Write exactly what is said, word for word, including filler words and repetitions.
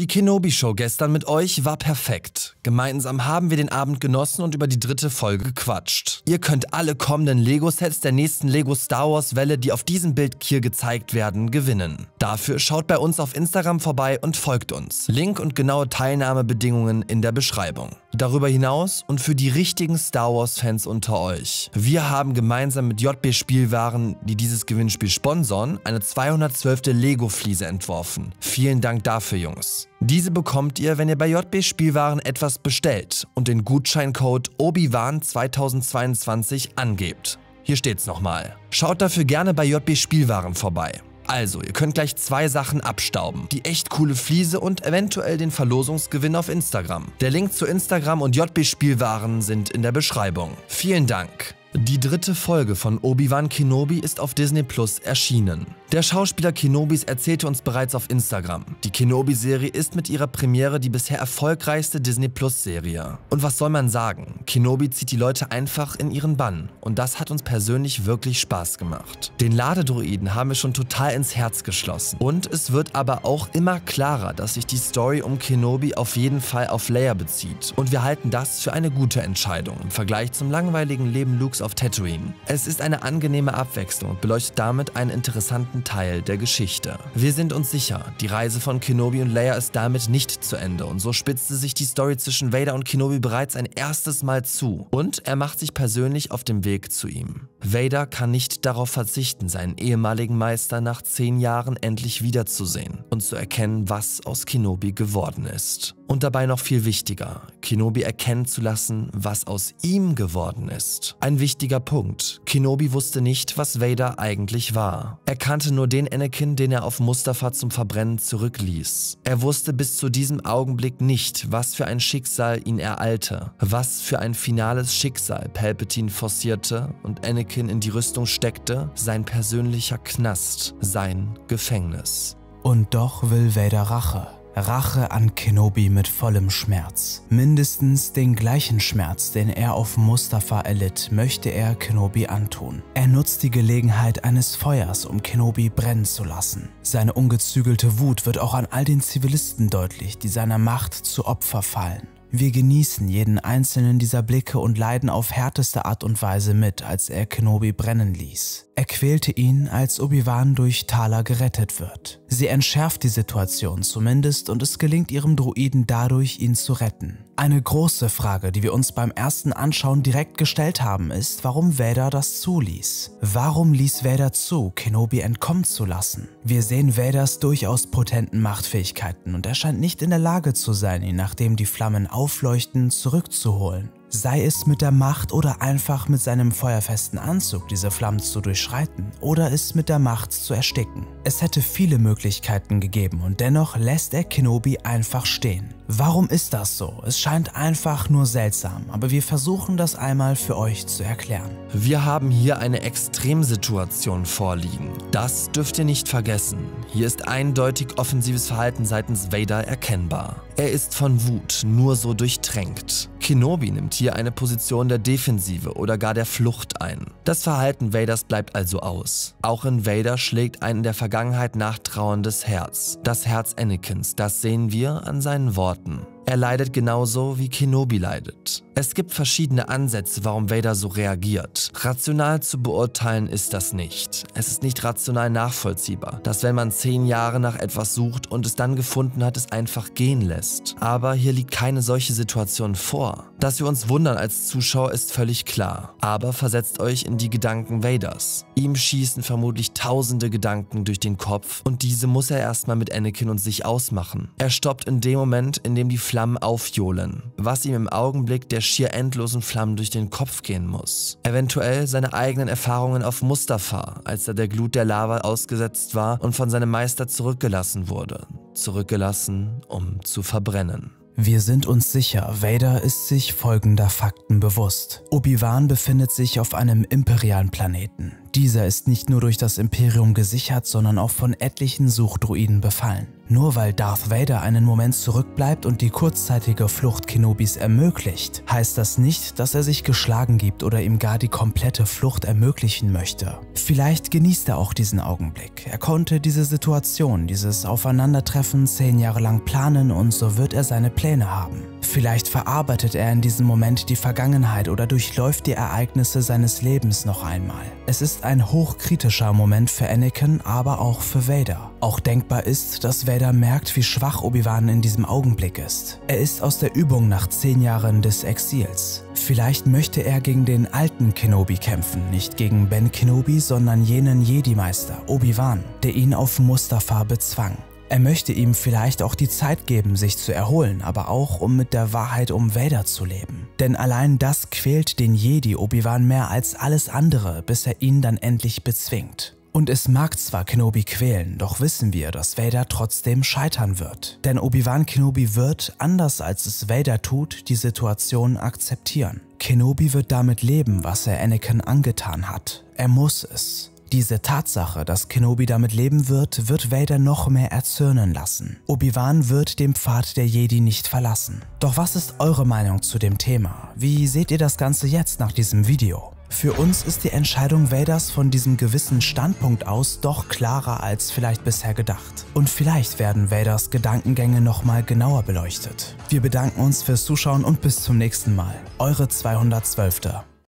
Die Kenobi-Show gestern mit euch war perfekt. Gemeinsam haben wir den Abend genossen und über die dritte Folge gequatscht. Ihr könnt alle kommenden Lego-Sets der nächsten Lego Star Wars Welle, die auf diesem Bild hier gezeigt werden, gewinnen. Dafür schaut bei uns auf Instagram vorbei und folgt uns. Link und genaue Teilnahmebedingungen in der Beschreibung. Darüber hinaus und für die richtigen Star Wars-Fans unter euch. Wir haben gemeinsam mit J B Spielwaren, die dieses Gewinnspiel sponsoren, eine zweihundertzwölfte Lego-Fliese entworfen. Vielen Dank dafür, Jungs. Diese bekommt ihr, wenn ihr bei J B Spielwaren etwas bestellt und den Gutscheincode Obi-Wan zweitausendzweiundzwanzig angebt. Hier steht's nochmal. Schaut dafür gerne bei J B Spielwaren vorbei. Also, ihr könnt gleich zwei Sachen abstauben. Die echt coole Fliese und eventuell den Verlosungsgewinn auf Instagram. Der Link zu Instagram und J B Spielwaren sind in der Beschreibung. Vielen Dank. Die dritte Folge von Obi-Wan Kenobi ist auf Disney Plus erschienen. Der Schauspieler Kenobis erzählte uns bereits auf Instagram. Die Kenobi-Serie ist mit ihrer Premiere die bisher erfolgreichste Disney Plus-Serie. Und was soll man sagen? Kenobi zieht die Leute einfach in ihren Bann. Und das hat uns persönlich wirklich Spaß gemacht. Den Ladedruiden haben wir schon total ins Herz geschlossen. Und es wird aber auch immer klarer, dass sich die Story um Kenobi auf jeden Fall auf Leia bezieht. Und wir halten das für eine gute Entscheidung im Vergleich zum langweiligen Leben Lukes auf Tatooine. Es ist eine angenehme Abwechslung und beleuchtet damit einen interessanten Teil der Geschichte. Wir sind uns sicher, die Reise von Kenobi und Leia ist damit nicht zu Ende und so spitzte sich die Story zwischen Vader und Kenobi bereits ein erstes Mal zu und er macht sich persönlich auf dem Weg zu ihm. Vader kann nicht darauf verzichten, seinen ehemaligen Meister nach zehn Jahren endlich wiederzusehen und zu erkennen, was aus Kenobi geworden ist. Und dabei noch viel wichtiger, Kenobi erkennen zu lassen, was aus ihm geworden ist. Ein wichtiger Punkt. Kenobi wusste nicht, was Vader eigentlich war. Er kannte nur den Anakin, den er auf Mustafar zum Verbrennen zurückließ. Er wusste bis zu diesem Augenblick nicht, was für ein Schicksal ihn ereilte, was für ein finales Schicksal Palpatine forcierte und Anakin in die Rüstung steckte, sein persönlicher Knast, sein Gefängnis. Und doch will Vader Rache. Rache an Kenobi mit vollem Schmerz. Mindestens den gleichen Schmerz, den er auf Mustafar erlitt, möchte er Kenobi antun. Er nutzt die Gelegenheit eines Feuers, um Kenobi brennen zu lassen. Seine ungezügelte Wut wird auch an all den Zivilisten deutlich, die seiner Macht zu Opfer fallen. Wir genießen jeden einzelnen dieser Blicke und leiden auf härteste Art und Weise mit, als er Kenobi brennen ließ. Er quälte ihn, als Obi-Wan durch Tala gerettet wird. Sie entschärft die Situation zumindest und es gelingt ihrem Droiden dadurch, ihn zu retten. Eine große Frage, die wir uns beim ersten Anschauen direkt gestellt haben, ist, warum Vader das zuließ. Warum ließ Vader zu, Kenobi entkommen zu lassen? Wir sehen Vaders durchaus potenten Machtfähigkeiten und er scheint nicht in der Lage zu sein, ihn, nachdem die Flammen aufleuchten, zurückzuholen. Sei es mit der Macht oder einfach mit seinem feuerfesten Anzug diese Flammen zu durchschreiten oder es mit der Macht zu ersticken. Es hätte viele Möglichkeiten gegeben und dennoch lässt er Kenobi einfach stehen. Warum ist das so? Es scheint einfach nur seltsam, aber wir versuchen das einmal für euch zu erklären. Wir haben hier eine Extremsituation vorliegen. Das dürft ihr nicht vergessen. Hier ist eindeutig offensives Verhalten seitens Vader erkennbar. Er ist von Wut nur so durchtränkt. Kenobi nimmt hier eine Position der Defensive oder gar der Flucht ein. Das Verhalten Vaders bleibt also aus. Auch in Vader schlägt ein in der Vergangenheit nachtrauerndes Herz. Das Herz Anakins, das sehen wir an seinen Worten. Er leidet genauso wie Kenobi leidet. Es gibt verschiedene Ansätze, warum Vader so reagiert. Rational zu beurteilen ist das nicht. Es ist nicht rational nachvollziehbar, dass wenn man zehn Jahre nach etwas sucht und es dann gefunden hat, es einfach gehen lässt. Aber hier liegt keine solche Situation vor. Dass wir uns wundern als Zuschauer ist völlig klar. Aber versetzt euch in die Gedanken Vaders. Ihm schießen vermutlich tausende Gedanken durch den Kopf und diese muss er erstmal mit Anakin und sich ausmachen. Er stoppt in dem Moment, in dem die Flammen aufjohlen, was ihm im Augenblick der schier endlosen Flammen durch den Kopf gehen muss. Eventuell seine eigenen Erfahrungen auf Mustafar, als er der Glut der Lava ausgesetzt war und von seinem Meister zurückgelassen wurde. Zurückgelassen, um zu verbrennen. Wir sind uns sicher, Vader ist sich folgender Fakten bewusst. Obi-Wan befindet sich auf einem imperialen Planeten. Dieser ist nicht nur durch das Imperium gesichert, sondern auch von etlichen Suchdruiden befallen. Nur weil Darth Vader einen Moment zurückbleibt und die kurzzeitige Flucht Kenobis ermöglicht, heißt das nicht, dass er sich geschlagen gibt oder ihm gar die komplette Flucht ermöglichen möchte. Vielleicht genießt er auch diesen Augenblick. Er konnte diese Situation, dieses Aufeinandertreffen zehn Jahre lang planen und so wird er seine Pläne haben. Vielleicht verarbeitet er in diesem Moment die Vergangenheit oder durchläuft die Ereignisse seines Lebens noch einmal. Es ist ein hochkritischer Moment für Anakin, aber auch für Vader. Auch denkbar ist, dass Vader merkt, wie schwach Obi-Wan in diesem Augenblick ist. Er ist aus der Übung nach zehn Jahren des Exils. Vielleicht möchte er gegen den alten Kenobi kämpfen, nicht gegen Ben Kenobi, sondern jenen Jedi-Meister, Obi-Wan, der ihn auf Mustafar bezwang. Er möchte ihm vielleicht auch die Zeit geben, sich zu erholen, aber auch, um mit der Wahrheit um Vader zu leben. Denn allein das quält den Jedi Obi-Wan mehr als alles andere, bis er ihn dann endlich bezwingt. Und es mag zwar Kenobi quälen, doch wissen wir, dass Vader trotzdem scheitern wird. Denn Obi-Wan Kenobi wird, anders als es Vader tut, die Situation akzeptieren. Kenobi wird damit leben, was er Anakin angetan hat. Er muss es. Diese Tatsache, dass Kenobi damit leben wird, wird Vader noch mehr erzürnen lassen. Obi-Wan wird den Pfad der Jedi nicht verlassen. Doch was ist eure Meinung zu dem Thema? Wie seht ihr das Ganze jetzt nach diesem Video? Für uns ist die Entscheidung Vaders von diesem gewissen Standpunkt aus doch klarer als vielleicht bisher gedacht. Und vielleicht werden Vaders Gedankengänge nochmal genauer beleuchtet. Wir bedanken uns fürs Zuschauen und bis zum nächsten Mal. Eure zweihundertzwölf.